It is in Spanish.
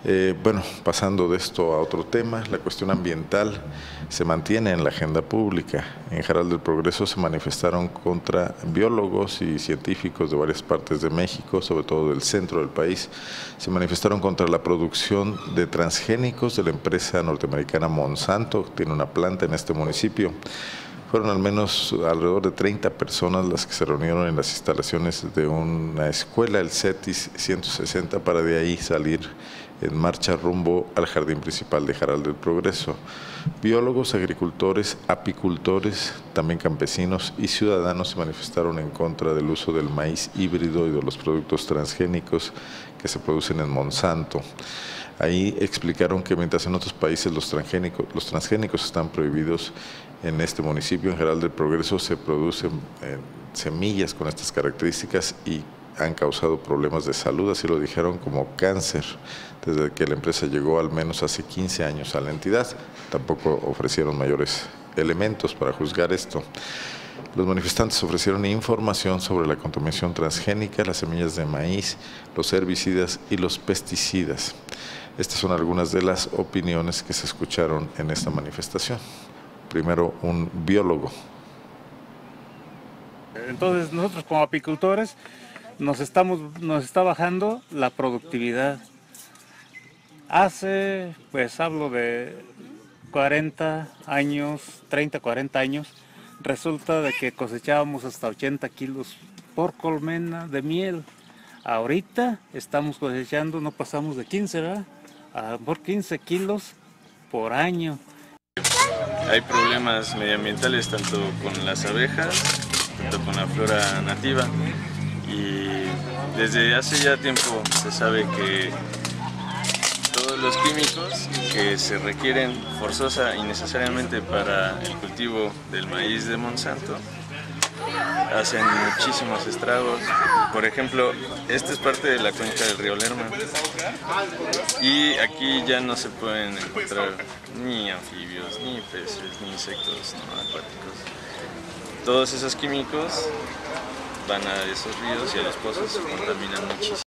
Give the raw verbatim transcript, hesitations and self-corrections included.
Eh, bueno, pasando de esto a otro tema, la cuestión ambiental se mantiene en la agenda pública. En Jaral del Progreso se manifestaron contra biólogos y científicos de varias partes de México, sobre todo del centro del país. Se manifestaron contra la producción de transgénicos de la empresa norteamericana Monsanto, que tiene una planta en este municipio. Fueron al menos alrededor de treinta personas las que se reunieron en las instalaciones de una escuela, el CETIS ciento sesenta, para de ahí salir en marcha rumbo al jardín principal de Jaral del Progreso. Biólogos, agricultores, apicultores, también campesinos y ciudadanos se manifestaron en contra del uso del maíz híbrido y de los productos transgénicos que se producen en Monsanto. Ahí explicaron que mientras en otros países los transgénicos, los transgénicos están prohibidos, en este municipio, en Jaral del Progreso, se producen eh, semillas con estas características y han causado problemas de salud, así lo dijeron, como cáncer, desde que la empresa llegó al menos hace quince años a la entidad. Tampoco ofrecieron mayores elementos para juzgar esto. Los manifestantes ofrecieron información sobre la contaminación transgénica, las semillas de maíz, los herbicidas y los pesticidas. Estas son algunas de las opiniones que se escucharon en esta manifestación. Primero, un biólogo. Entonces, nosotros como apicultores nos, estamos, nos está bajando la productividad. Hace, pues hablo de cuarenta años, treinta, cuarenta años, resulta de que cosechábamos hasta ochenta kilos por colmena de miel. Ahorita estamos cosechando, no pasamos de quince, ¿verdad? A por quince kilos por año. Hay problemas medioambientales tanto con las abejas, tanto con la flora nativa, y desde hace ya tiempo se sabe que todos los químicos que se requieren forzosa y necesariamente para el cultivo del maíz de Monsanto hacen muchísimos estragos. Por ejemplo, esta es parte de la cuenca del río Lerma y aquí ya no se pueden encontrar ni anfibios, ni peces, ni insectos no acuáticos. Todos esos químicos van a esos ríos y a los pozos y contaminan muchísimo.